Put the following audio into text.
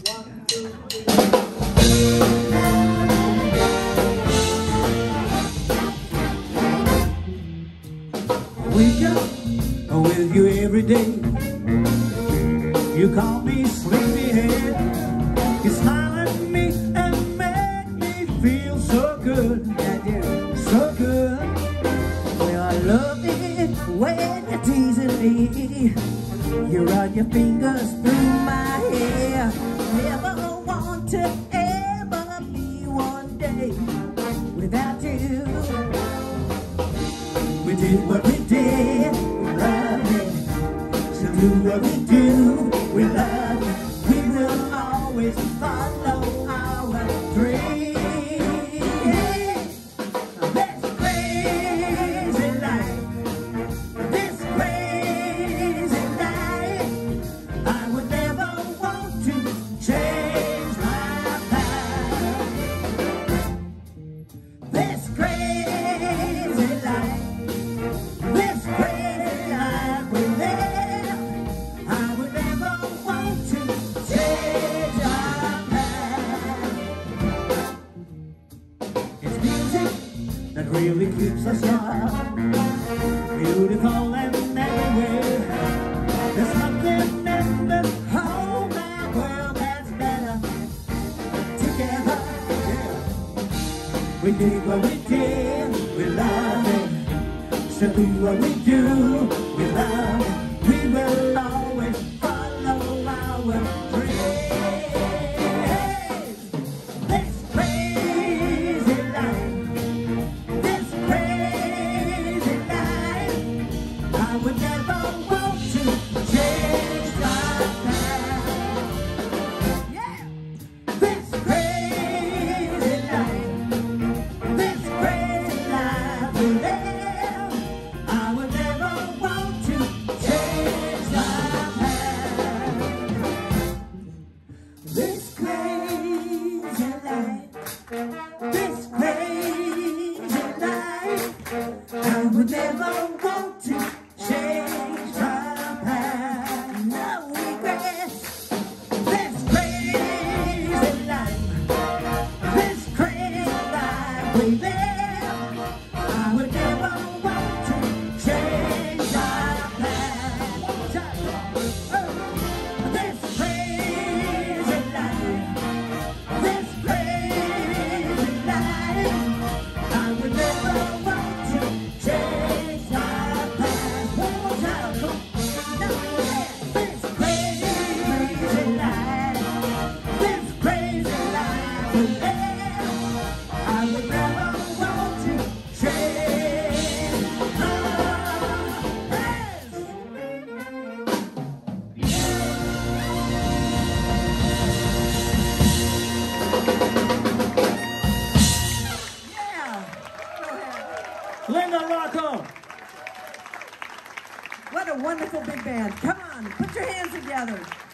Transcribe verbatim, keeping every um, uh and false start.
Wake up with you every day. You call me sleepyhead. You smile at me and make me feel so good. Yeah, yeah, so good. Well, I love it when you're teasing me. You run your fingers through my hair. Never want to ever be one day without you. We did what we did, we love it. So do what we do, we love it. We will always follow our dreams. This crazy life, this crazy life, I would never want to change my path. This crazy life, this crazy life we live, I would never want to change our path. It's music that really keeps us young, beautiful and everywhere. There's nothing in this whole wide world that's better together. Yeah. We did what we did, we love it. So do what we do, we love it. We will always follow our dreams. This crazy life, this crazy life, I would never want to change my path. Yeah. This crazy life, this crazy life we live, I would never want to change my path. This crazy life, this crazy life, I would never want to change my path. No regrets. This crazy life, this crazy life we live, I would never want to change our path. One more time. Oh. This crazy life, this crazy life, I would never want to change our path. One more time. Come on. Now, yeah. This crazy life, this crazy life we live, I would never want to change our path. Yeah. Linda, Rocco. What a wonderful big band. Come on, put your hands together.